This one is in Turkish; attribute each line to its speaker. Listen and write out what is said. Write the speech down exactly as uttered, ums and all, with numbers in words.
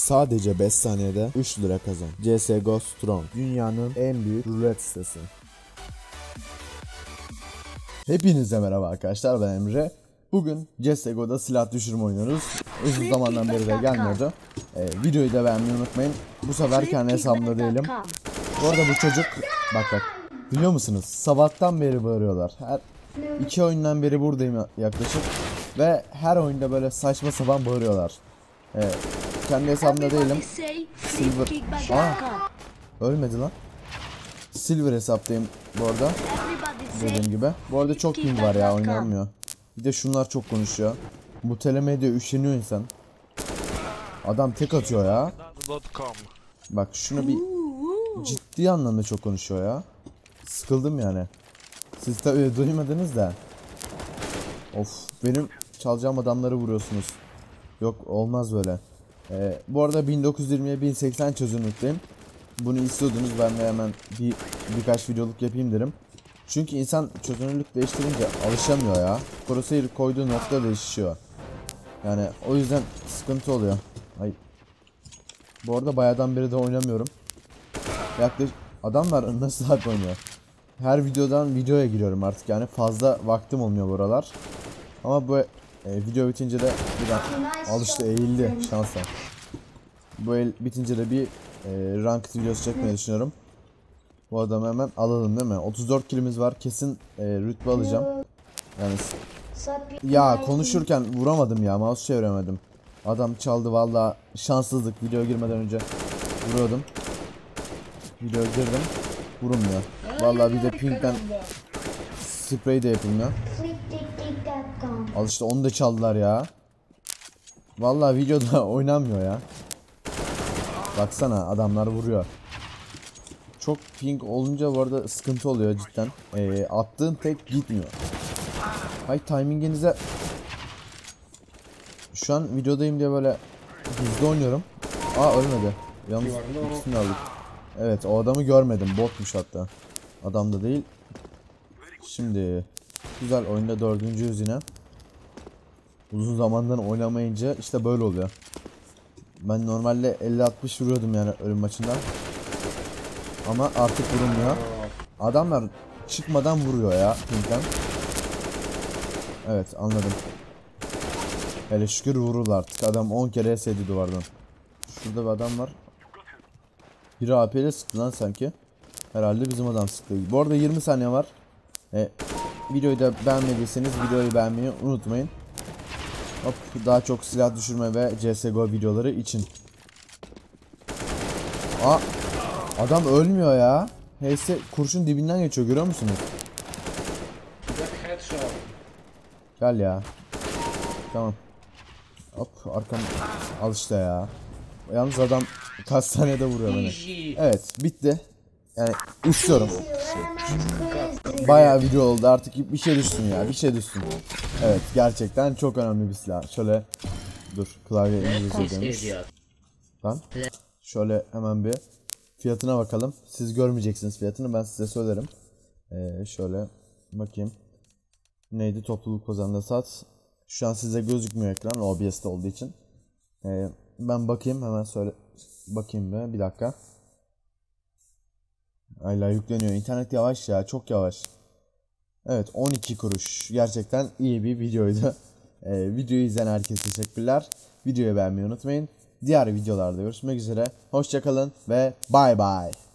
Speaker 1: Sadece beş saniyede üç lira kazan. C S G O Strong, dünyanın en büyük rulet sitesi. Hepinize merhaba arkadaşlar, ben Emre. Bugün C S G O'da silah düşürme oynuyoruz. Uzun zamandan beri de gelmiyordu. Ee, videoyu da beğenmeyi unutmayın. Bu sefer kendi hesabımda değilim. Bu arada bu çocuk, bak bak, biliyor musunuz? Sabahtan beri bağırıyorlar. Her iki oyundan beri buradayım yaklaşık. Ve her oyunda böyle saçma sapan bağırıyorlar. Ee, kendi hesabımda değilim. Silver. Aa, ölmedi lan. Silver hesaptayım bu arada. Dediğim gibi. Bu arada çok ping var ya, oynanmıyor. Bir de şunlar çok konuşuyor. Bu telemedya üşeniyor insan. Adam tek atıyor ya. Bak şunu bir ciddi anlamda çok konuşuyor ya. Sıkıldım yani. Siz tabii duymadınız da. Of, benim çalacağım adamları vuruyorsunuz. Yok, olmaz böyle. Ee, bu arada bin dokuz yüz yirmiye bin seksen çözünürlükteyim. Bunu istiyordunuz, ben de hemen bir birkaç videoluk yapayım derim. Çünkü insan çözünürlük değiştirince alışamıyor ya. Crosshair koyduğu nokta değişiyor. Yani o yüzden sıkıntı oluyor. Ay. Bu arada bayağıdan beri de oynamıyorum. Yaklaşık adamlar nasıl saat oynuyor? Her videodan videoya giriyorum artık, yani fazla vaktim olmuyor buralar. Ama bu e, video bitince de bir an alıştı, eğildi şansa. Bu el bitince de bir e, ranked videosu çekmeyi düşünüyorum. Bu adamı hemen alalım değil mi? otuz dört kilimiz var, kesin e, rütbe alacağım. Yani ya konuşurken vuramadım ya, mouse çeviremedim. Adam çaldı valla, şanssızlık. Video girmeden önce vuruyordum. Video girdim, vurulmuyor. Valla bir de pinkten sprey de yapılmıyor. Al işte, onu da çaldılar ya. Valla videoda oynanmıyor ya. Baksana, adamlar vuruyor. Çok ping olunca bu arada sıkıntı oluyor cidden. Ee, attığın tek gitmiyor. Hay timinginize. Şu an videodayım diye böyle hızlı oynuyorum. Aa, ölmedi. Yalnız ikisini aldık. Evet, o adamı görmedim. Botmuş hatta. Adam da değil. Şimdi güzel, oyunda dördüncüyüz yine. Uzun zamandan oynamayınca işte böyle oluyor. Ben normalde elli altmış vuruyordum yani ölüm maçında. Ama artık vurulmuyor. Adamlar çıkmadan vuruyor ya pinkten. Evet, anladım. Hele şükür vururlar artık. Adam on kere S D duvardan. Şurada bir adam var. Biri A P ile sıktı lan sanki. Herhalde bizim adam sıktı. Bu arada yirmi saniye var. E, videoyu da beğenmediyseniz videoyu beğenmeyi unutmayın. Hop, daha çok silah düşürme ve C S G O videoları için. Aa, adam ölmüyor ya. Heyse kurşun dibinden geçiyor, görüyor musunuz? Gel ya. Tamam. Hop, arkam. Al işte ya. Yalnız adam kaç saniyede vuruyor beni. Evet, bitti. Yani istiyorum. Bayağı video oldu artık, bir şey düşsün ya, bir şey düşsün. Evet, gerçekten çok önemli bir silah. Şöyle dur, klavye İngilizce demiş. Lan şöyle hemen bir fiyatına bakalım. Siz görmeyeceksiniz fiyatını, ben size söylerim. Ee, şöyle bakayım. Neydi, topluluk kozanda sat. Şu an size gözükmüyor ekran, O B S'te olduğu için. Ee, ben bakayım hemen, söyle bakayım be, bir dakika. Hala yükleniyor. İnternet yavaş ya, çok yavaş. Evet, on iki kuruş. Gerçekten iyi bir videoydu. Ee, videoyu izleyen herkese teşekkürler. Videoyu beğenmeyi unutmayın. Diğer videolarda görüşmek üzere. Hoşça kalın ve bay bay.